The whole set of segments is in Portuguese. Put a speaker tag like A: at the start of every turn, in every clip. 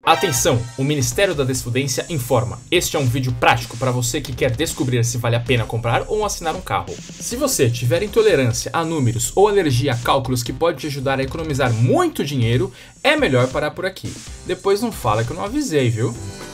A: Atenção, o Ministério da Desfudência informa. Este é um vídeo prático para você que quer descobrir se vale a pena comprar ou assinar um carro. Se você tiver intolerância a números ou alergia a cálculos que pode te ajudar a economizar muito dinheiro, é melhor parar por aqui. Depois não fala que eu não avisei, viu?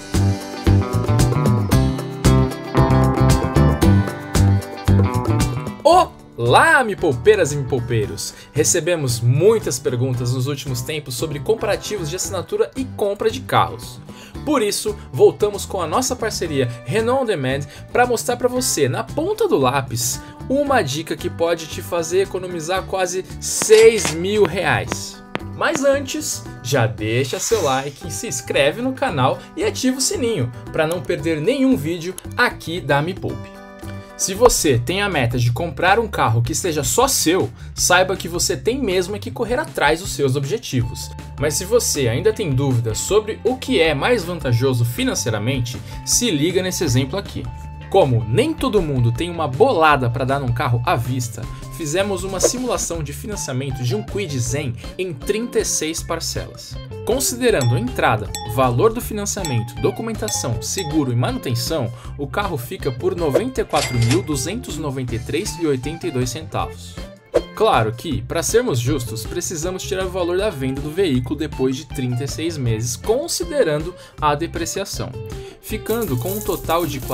A: Olá, me poupeiras e me poupeiros! Recebemos muitas perguntas nos últimos tempos sobre comparativos de assinatura e compra de carros. Por isso, voltamos com a nossa parceria Renault On Demand para mostrar para você, na ponta do lápis, uma dica que pode te fazer economizar quase R$6.000. Mas antes, já deixa seu like, se inscreve no canal e ativa o sininho para não perder nenhum vídeo aqui da Me Poupe. Se você tem a meta de comprar um carro que seja só seu, saiba que você tem mesmo que correr atrás dos seus objetivos. Mas se você ainda tem dúvidas sobre o que é mais vantajoso financeiramente, se liga nesse exemplo aqui. Como nem todo mundo tem uma bolada para dar num carro à vista, fizemos uma simulação de financiamento de um Kwid Zen em 36 parcelas. Considerando entrada, valor do financiamento, documentação, seguro e manutenção, o carro fica por R$ 94.293,82. Claro que, para sermos justos, precisamos tirar o valor da venda do veículo depois de 36 meses, considerando a depreciação, ficando com um total de R$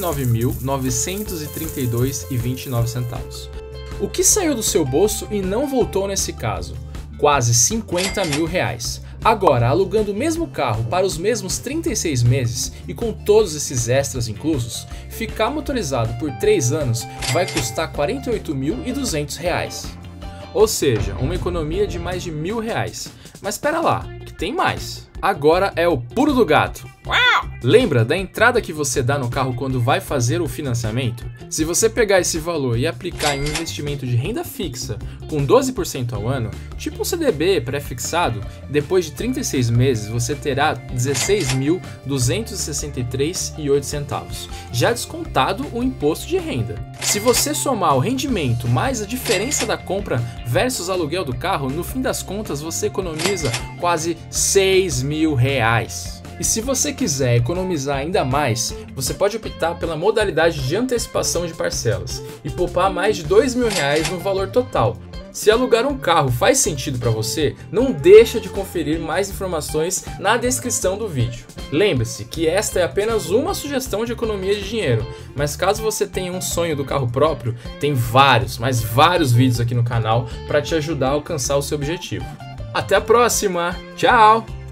A: 49.932,29. O que saiu do seu bolso e não voltou nesse caso? Quase R$50.000. Agora, alugando o mesmo carro para os mesmos 36 meses e com todos esses extras inclusos, ficar motorizado por 3 anos vai custar R$ 48.200. Ou seja, uma economia de mais de R$1.000. Mas espera lá, que tem mais. Agora é o pulo do gato. Lembra da entrada que você dá no carro quando vai fazer o financiamento? Se você pegar esse valor e aplicar em um investimento de renda fixa com 12% ao ano, tipo um CDB pré-fixado, depois de 36 meses você terá R$ 16.263,08, já descontado o imposto de renda. Se você somar o rendimento mais a diferença da compra versus aluguel do carro, no fim das contas você economiza quase R$6.000. E se você quiser economizar ainda mais, você pode optar pela modalidade de antecipação de parcelas e poupar mais de R$2.000 no valor total. Se alugar um carro faz sentido para você, não deixa de conferir mais informações na descrição do vídeo. Lembre-se que esta é apenas uma sugestão de economia de dinheiro, mas caso você tenha um sonho do carro próprio, tem vários vídeos aqui no canal para te ajudar a alcançar o seu objetivo. Até a próxima! Tchau!